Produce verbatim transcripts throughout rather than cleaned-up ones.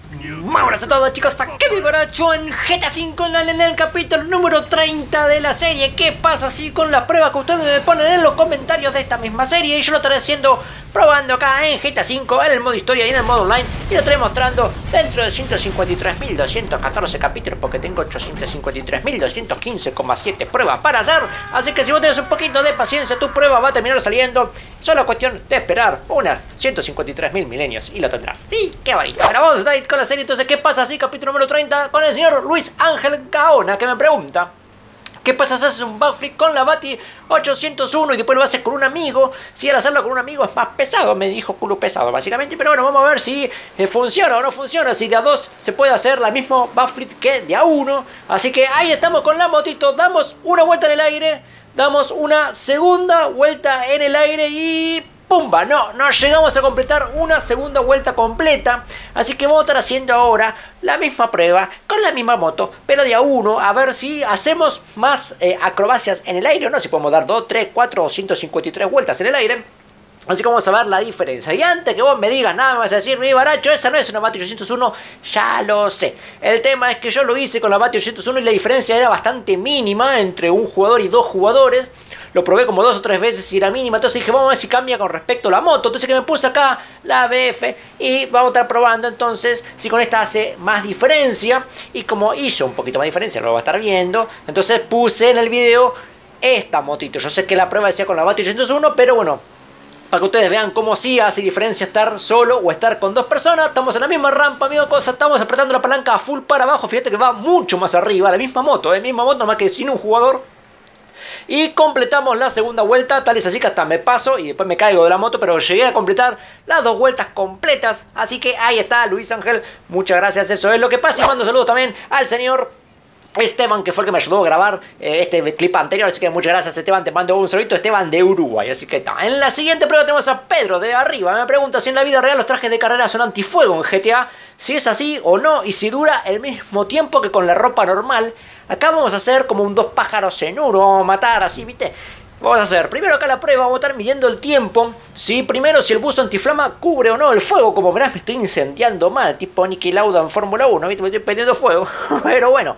Muy buenas a todos, chicos, aquí mi Baracho en G T A cinco en, en el capítulo número treinta de la serie. ¿Qué pasa así con las pruebas que ustedes me ponen en los comentarios de esta misma serie? Y yo lo estaré haciendo probando acá en G T A cinco, en el modo historia y en el modo online. Y lo estaré mostrando dentro de ciento cincuenta y tres mil doscientos catorce capítulos, porque tengo ochocientos cincuenta y tres mil doscientos quince coma siete pruebas para hacer. Así que si vos tenés un poquito de paciencia, tu prueba va a terminar saliendo. Solo cuestión de esperar unas ciento cincuenta y tres mil milenios y lo tendrás. Sí, qué bonito. Bueno, vamos a estar con la serie. Entonces, ¿qué pasa así? Capítulo número treinta con el señor Luis Ángel Gaona, que me pregunta: ¿qué pasa si haces un backflip con la Bati ochocientos uno y después lo haces con un amigo? Si al hacerlo con un amigo es más pesado, me dijo culo pesado básicamente. Pero bueno, vamos a ver si eh, funciona o no funciona. Si de a dos se puede hacer la misma backflip que de a uno. Así que ahí estamos con la motito. Damos una vuelta en el aire. Damos una segunda vuelta en el aire y ¡pumba! No, no llegamos a completar una segunda vuelta completa. Así que vamos a estar haciendo ahora la misma prueba con la misma moto, pero de a uno, a ver si hacemos más eh, acrobacias en el aire o no. Si podemos dar dos, tres, cuatro o ciento cincuenta y tres vueltas en el aire. Así que vamos a ver la diferencia. Y antes que vos me digas nada, me vas a decir: mi Baracho, esa no es una Bati ochocientos uno. Ya lo sé. El tema es que yo lo hice con la Bati ochocientos uno y la diferencia era bastante mínima entre un jugador y dos jugadores. Lo probé como dos o tres veces y era mínima. Entonces dije, vamos a ver si cambia con respecto a la moto. Entonces que me puse acá la B F y vamos a estar probando entonces si con esta hace más diferencia. Y como hizo un poquito más diferencia, lo va a estar viendo. Entonces puse en el video esta motito. Yo sé que la prueba decía con la Bati ochocientos uno, pero bueno, para que ustedes vean cómo sí hace diferencia estar solo o estar con dos personas. Estamos en la misma rampa, misma cosa. Estamos apretando la palanca a full para abajo. Fíjate que va mucho más arriba. La misma moto, ¿eh? Misma moto, más que sin un jugador. Y completamos la segunda vuelta. Tal es así que hasta me paso y después me caigo de la moto. Pero llegué a completar las dos vueltas completas. Así que ahí está Luis Ángel. Muchas gracias, eso es lo que pasa. Y mando saludos también al señor Esteban, que fue el que me ayudó a grabar eh, este clip anterior. Así que muchas gracias, Esteban. Te mando un saludito, Esteban de Uruguay. Así que está. En la siguiente prueba tenemos a Pedro de arriba. Me pregunta si en la vida real los trajes de carrera son antifuego en G T A. Si es así o no. Y si dura el mismo tiempo que con la ropa normal. Acá vamos a hacer como un dos pájaros en uno. Vamos a matar así, ¿viste? Vamos a hacer primero acá la prueba, vamos a estar midiendo el tiempo. Sí, primero si el buzo antiflama cubre o no el fuego. Como verás, me estoy incendiando mal, tipo Niki Lauda en Fórmula uno, ¿viste? Me estoy perdiendo fuego. Pero bueno,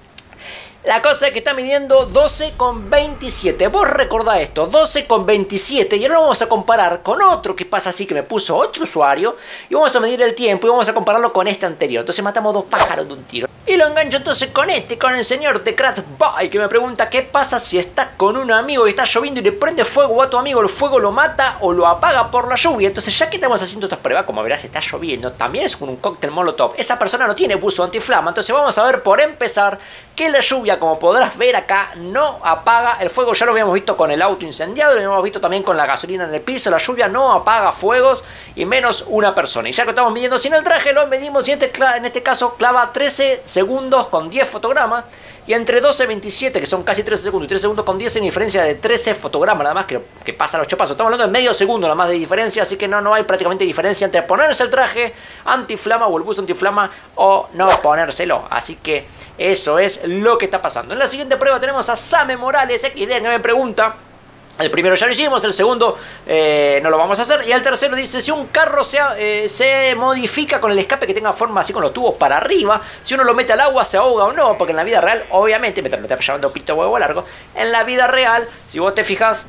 la cosa es que está midiendo doce con veintisiete. Vos recordá esto, doce con veintisiete. Y ahora lo vamos a comparar con otro que pasa así, que me puso otro usuario. Y vamos a medir el tiempo y vamos a compararlo con este anterior. Entonces matamos dos pájaros de un tiro. Y lo engancho entonces con este, con el señor de Crash Boy, que me pregunta qué pasa si estás con un amigo y está lloviendo y le prende fuego a tu amigo. El fuego lo mata o lo apaga por la lluvia. Entonces, ya que estamos haciendo estas pruebas, como verás está lloviendo, también es con un cóctel molotov. Esa persona no tiene buzo antiflama. Entonces vamos a ver por empezar que la lluvia, como podrás ver acá, no apaga el fuego. Ya lo habíamos visto con el auto incendiado, lo habíamos visto también con la gasolina en el piso. La lluvia no apaga fuegos y menos una persona. Y ya que estamos midiendo sin el traje, lo medimos y en este, en este caso clava trece segundos con diez fotogramas. Y entre doce y veintisiete, que son casi trece segundos, y tres segundos con diez, hay una diferencia de trece fotogramas nada más, que, que pasa a los ocho pasos. Estamos hablando de medio segundo nada más de diferencia, así que no, no hay prácticamente diferencia entre ponerse el traje antiflama o el buzo antiflama o no ponérselo. Así que eso es lo que está pasando. En la siguiente prueba tenemos a Same Morales equis de, que me pregunta: el primero ya lo hicimos, el segundo eh, no lo vamos a hacer. Y el tercero dice: si un carro se, eh, se modifica con el escape que tenga forma así con los tubos para arriba, si uno lo mete al agua se ahoga o no. Porque en la vida real, obviamente, me está llamando pito huevo largo. En la vida real, si vos te fijas,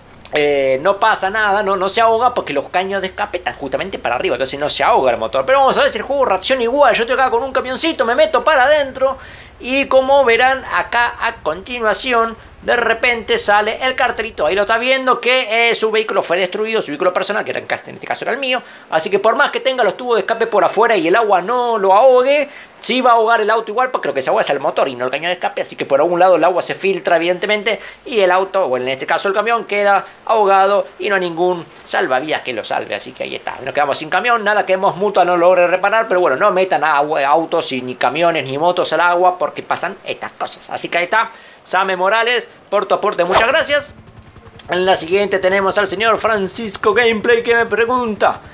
Eh, no pasa nada, no, no se ahoga porque los caños de escape están justamente para arriba, entonces no se ahoga el motor. Pero vamos a ver si el juego reacciona igual. Yo estoy acá con un camioncito, me meto para adentro y como verán acá a continuación, de repente sale el cartelito. Ahí lo está viendo que eh, su vehículo fue destruido, su vehículo personal, que era en este caso era el mío. Así que por más que tenga los tubos de escape por afuera y el agua no lo ahogue, sí va a ahogar el auto igual, porque lo que se ahoga es el motor y no el caño de escape. Así que por algún lado el agua se filtra evidentemente y el auto, o en este caso el camión, queda ahogado y no hay ningún salvavidas que lo salve. Así que ahí está, nos quedamos sin camión, nada que hemos mutua no logre reparar. Pero bueno, no metan agua, autos y ni camiones ni motos al agua porque pasan estas cosas. Así que ahí está, Same Morales, por tu aporte, muchas gracias. En la siguiente tenemos al señor Francisco Gameplay, que me pregunta: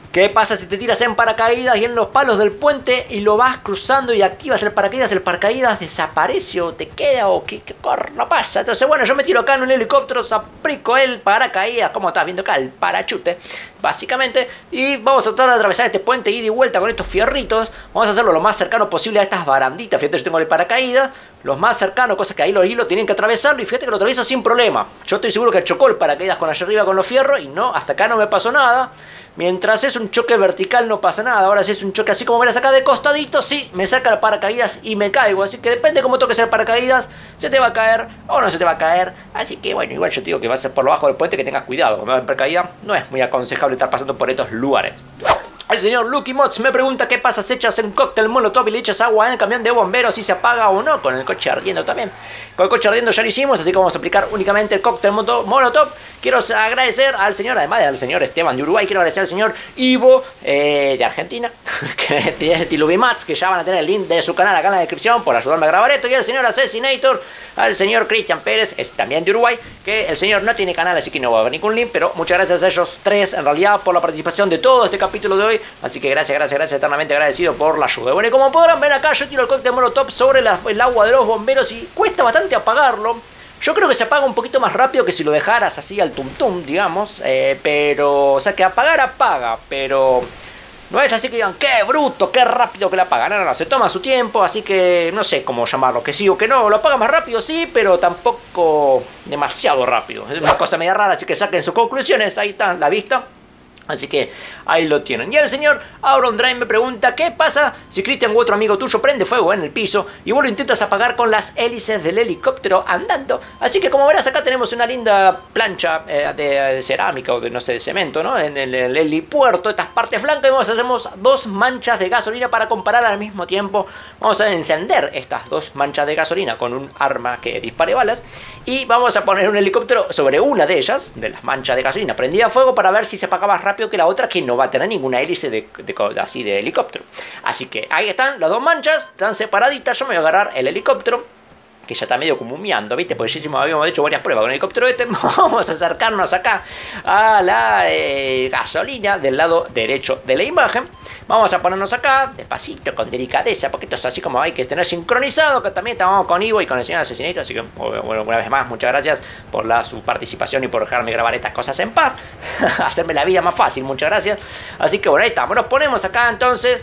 ¿Qué pasa si te tiras en paracaídas y en los palos del puente y lo vas cruzando y activas el paracaídas? ¿El paracaídas desaparece o te queda o qué, qué corno pasa? Entonces, bueno, yo me tiro acá en un helicóptero, aplico el paracaídas, como estás viendo acá, el parachute, básicamente. Y vamos a tratar de atravesar este puente ida y vuelta con estos fierritos. Vamos a hacerlo lo más cercano posible a estas baranditas. Fíjate, yo tengo el paracaídas, los más cercanos, cosa que ahí los hilos tienen que atravesarlo. Y fíjate que lo atraviesa sin problema. Yo estoy seguro que chocó el paracaídas con allá arriba con los fierros y no, hasta acá no me pasó nada. Mientras es un choque vertical no pasa nada. Ahora si es un choque así como verás acá de costadito, sí, me saca el paracaídas y me caigo. Así que depende cómo toques el paracaídas, se te va a caer o no se te va a caer. Así que bueno, igual yo te digo que vas a ser por lo bajo del puente, que tengas cuidado. Cuando vas en paracaídas no es muy aconsejable estar pasando por estos lugares. El señor Lucky Mods me pregunta qué pasa si echas un cóctel molotov y le echas agua en el camión de bomberos, si se apaga o no, con el coche ardiendo también. Con el coche ardiendo ya lo hicimos, así que vamos a aplicar únicamente el cóctel molotov. Quiero agradecer al señor, además del señor Esteban de Uruguay, quiero agradecer al señor Ivo eh, de Argentina, que es de Tilubimats, que ya van a tener el link de su canal acá en la descripción por ayudarme a grabar esto, y al señor Asesinator, al señor Cristian Pérez, es también de Uruguay, que el señor no tiene canal, así que no va a haber ningún link, pero muchas gracias a ellos tres en realidad por la participación de todo este capítulo de hoy. Así que gracias, gracias, gracias, eternamente agradecido por la ayuda. Bueno, y como podrán ver acá, yo tiro el cóctel molotov sobre la, el agua de los bomberos y cuesta bastante apagarlo. Yo creo que se apaga un poquito más rápido que si lo dejaras así al tum tum, digamos. Eh, pero, o sea, que apagar apaga, pero no es así que digan, qué bruto, qué rápido que la apaga. No, no, no, se toma su tiempo, así que no sé cómo llamarlo, que sí o que no. Lo apaga más rápido, sí, pero tampoco demasiado rápido. Es una cosa media rara, así que saquen sus conclusiones. Ahí está la vista. Así que ahí lo tienen. Y el señor Auron Drive me pregunta, ¿qué pasa si Cristian u otro amigo tuyo prende fuego en el piso y vos lo intentas apagar con las hélices del helicóptero andando? Así que como verás, acá tenemos una linda plancha eh, de, de cerámica o de, no sé, de cemento, ¿no? En el, el helipuerto, estas partes blancas, y vamos a hacer dos manchas de gasolina para comparar al mismo tiempo. Vamos a encender estas dos manchas de gasolina con un arma que dispare balas y vamos a poner un helicóptero sobre una de ellas, de las manchas de gasolina prendida a fuego, para ver si se apagaba rápido que la otra, que no va a tener ninguna hélice de, de, así de helicóptero. Así que ahí están las dos manchas, están separaditas. Yo me voy a agarrar el helicóptero, que ya está medio como humeando, ¿viste? Porque ya habíamos hecho varias pruebas con el helicóptero este. Vamos a acercarnos acá a la eh, gasolina del lado derecho de la imagen. Vamos a ponernos acá, despacito, con delicadeza, porque esto es así como hay que tener sincronizado, que también estamos con Ivo y con el señor Asesinito. Así que, bueno, una vez más, muchas gracias por la, su participación y por dejarme grabar estas cosas en paz. Hacerme la vida más fácil, muchas gracias. Así que, bueno, ahí estamos. Nos ponemos acá, entonces.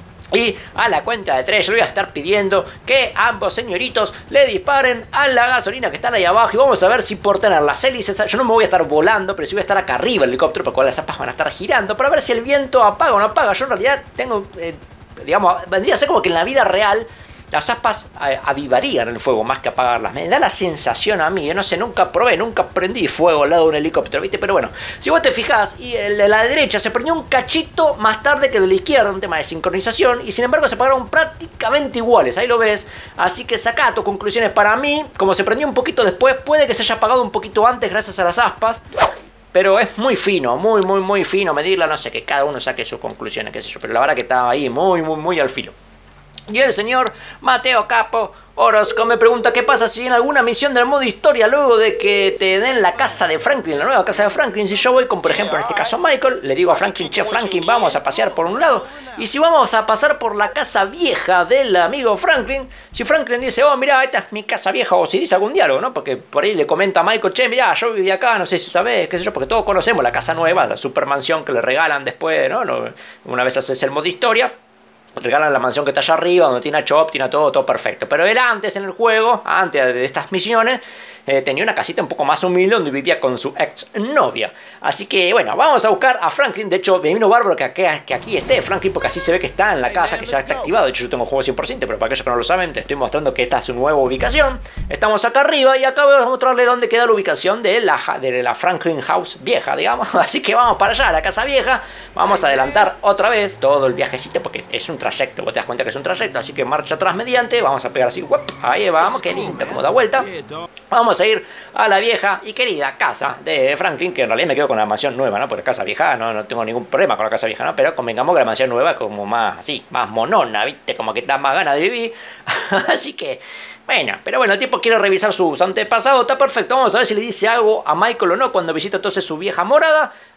Y a la cuenta de tres yo voy a estar pidiendo que ambos señoritos le disparen a la gasolina que está ahí abajo. Y vamos a ver si por tener las hélices, yo no me voy a estar volando, pero sí voy a estar acá arriba el helicóptero, porque las zapas van a estar girando, para ver si el viento apaga o no apaga. Yo en realidad tengo, eh, digamos, vendría a ser como que en la vida real las aspas eh, avivarían el fuego más que apagarlas. Me da la sensación a mí, yo no sé, nunca probé, nunca prendí fuego al lado de un helicóptero, ¿viste? Pero bueno, si vos te fijás, y el de la derecha se prendió un cachito más tarde que el de la izquierda, un tema de sincronización, y sin embargo se apagaron prácticamente iguales, ahí lo ves. Así que saca tus conclusiones. Para mí, como se prendió un poquito después, puede que se haya apagado un poquito antes gracias a las aspas. Pero es muy fino, muy, muy, muy fino medirla, no sé, que cada uno saque sus conclusiones, qué sé yo. Pero la verdad que estaba ahí muy, muy, muy al filo. Y el señor Mateo Capo Orozco me pregunta qué pasa si en alguna misión del modo historia, luego de que te den la casa de Franklin, la nueva casa de Franklin, si yo voy con, por ejemplo, en este caso Michael, le digo a Franklin, che, Franklin, vamos a pasear por un lado, y si vamos a pasar por la casa vieja del amigo Franklin, si Franklin dice, oh, mira, esta es mi casa vieja, o si dice algún diálogo, ¿no? Porque por ahí le comenta a Michael, che, mira, yo viví acá, no sé si sabés, qué sé yo, porque todos conocemos la casa nueva, la supermansión que le regalan después, ¿no? Una vez haces el modo historia, regalan la mansión que está allá arriba, donde tiene a Chop, tiene a todo, todo perfecto. Pero él antes en el juego, antes de estas misiones, eh, tenía una casita un poco más humilde donde vivía con su ex novia. Así que bueno, vamos a buscar a Franklin. De hecho, me vino bárbaro que aquí, que aquí esté Franklin, porque así se ve que está en la casa, que ya está activado. De hecho, yo tengo el juego cien por ciento, pero para aquellos que no lo saben, te estoy mostrando que esta es su nueva ubicación. Estamos acá arriba y acá voy a mostrarle dónde queda la ubicación de la, de la Franklin House vieja, digamos. Así que vamos para allá, a la casa vieja. Vamos a adelantar otra vez todo el viajecito, porque es un trayecto, vos te das cuenta que es un trayecto, así que marcha atrás mediante, vamos a pegar así, ¡uop! Ahí vamos, qué lindo, como da vuelta. Vamos a ir a la vieja y querida casa de Franklin, que en realidad me quedo con la mansión nueva, ¿no? Porque casa vieja, no, no tengo ningún problema con la casa vieja, ¿no? Pero convengamos que la mansión nueva es como más, así, más monona, ¿viste? Como que da más ganas de vivir, así que, bueno, pero bueno, el tipo quiere revisar sus antepasados, está perfecto. Vamos a ver si le dice algo a Michael o no cuando visita entonces su vieja morada.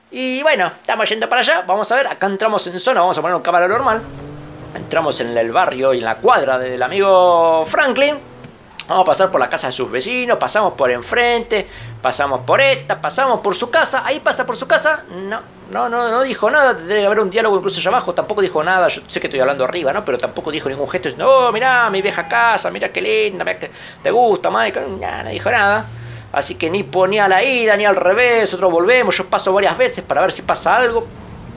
Y bueno, estamos yendo para allá. Vamos a ver, acá entramos en zona. Vamos a poner un cámara normal. Entramos en el barrio y en la cuadra del amigo Franklin. Vamos a pasar por la casa de sus vecinos. Pasamos por enfrente. Pasamos por esta. Pasamos por su casa. Ahí pasa por su casa. No, no, no, no dijo nada. Debe haber un diálogo incluso allá abajo. Tampoco dijo nada. Yo sé que estoy hablando arriba, ¿no? Pero tampoco dijo ningún gesto. No, oh, mirá mi vieja casa. Mirá qué linda. Mirá que te gusta, Michael. Nah, no dijo nada. Así que ni ponía la ida ni al revés. Nosotros volvemos. Yo paso varias veces para ver si pasa algo.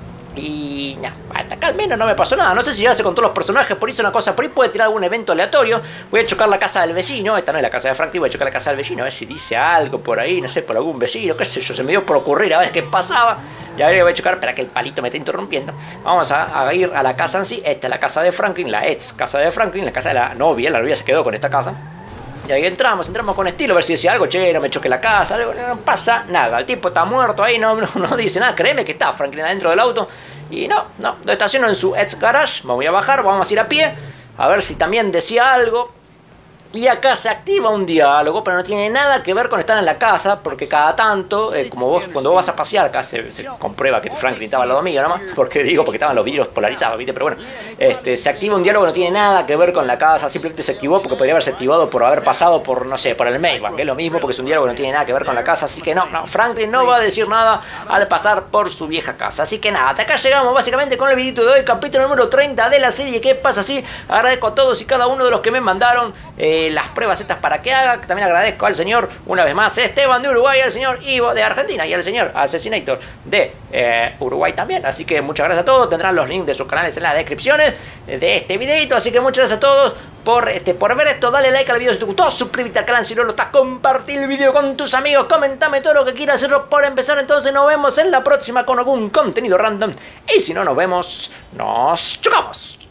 Y no, hasta acá al menos no me pasó nada. No sé si ya se contó los personajes, por ahí hizo una cosa, por ahí puede tirar algún evento aleatorio. Voy a chocar la casa del vecino. Esta no es la casa de Franklin, voy a chocar la casa del vecino. A ver si dice algo por ahí, no sé, por algún vecino, qué sé yo. Se me dio por ocurrir a ver qué pasaba. Y a ver, voy a chocar, espera que el palito me está interrumpiendo. Vamos a, a ir a la casa en sí. Esta es la casa de Franklin, la ex casa de Franklin, la casa de la novia. La novia se quedó con esta casa. Y ahí entramos, entramos con estilo, a ver si decía algo, che, no me choque la casa, algo, no pasa nada. El tipo está muerto ahí, no, no, no dice nada, créeme que está Franklin adentro del auto. Y no, no, lo estaciono en su ex garage, me voy a bajar, vamos a ir a pie, a ver si también decía algo. Y acá se activa un diálogo, pero no tiene nada que ver con estar en la casa, porque cada tanto, eh, como vos, cuando vos vas a pasear, acá se, se comprueba que Franklin estaba al lado mío, nada más, porque digo, porque estaban los vidrios polarizados, ¿viste? Pero bueno, este, se activa un diálogo que no tiene nada que ver con la casa, simplemente se activó porque podría haberse activado por haber pasado por, no sé, por el Maybank, que es lo mismo, porque es un diálogo que no tiene nada que ver con la casa, así que no, no, Franklin no va a decir nada al pasar por su vieja casa. Así que nada, hasta acá llegamos básicamente con el videito de hoy, capítulo número treinta de la serie ¿Qué pasa si? Agradezco a todos y cada uno de los que me mandaron eh, las pruebas estas para que haga. También agradezco al señor, una vez más, Esteban de Uruguay, al señor Ivo de Argentina y al señor Asesinator de eh, Uruguay también. Así que muchas gracias a todos. Tendrán los links de sus canales en las descripciones de este videito. Así que muchas gracias a todos por, este, por ver esto. Dale like al video si te gustó, suscríbete al canal si no lo estás, compartir el video con tus amigos, comentame todo lo que quieras hacerlo por empezar. Entonces nos vemos en la próxima con algún contenido random. Y si no nos vemos, nos chocamos.